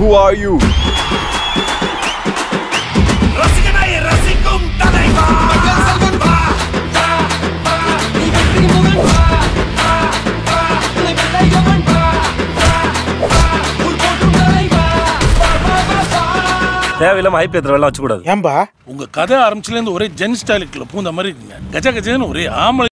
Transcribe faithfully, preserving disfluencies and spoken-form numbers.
Who are you? ரசிகனாய் ரசிக்கும் தலைவா செல்வன் வா வா வா நீ வெற்றி முகன் வா வா வா நீ வெள்ளையவன் வா வா வா உள் போட்டும் தலைவா வா வா வா தேவையில்லாம ஹைப் ஏத்துறவெல்லாம் வச்சு கூடாது. ஏம்பா உங்க கதை ஆரம்பிச்சுல இருந்து ஒரே ஜென் ஸ்டைலுக்குள்ள பூந்த மாதிரி இருக்குங்க. கஜ கஜன்னு ஒரே ஆம்பளை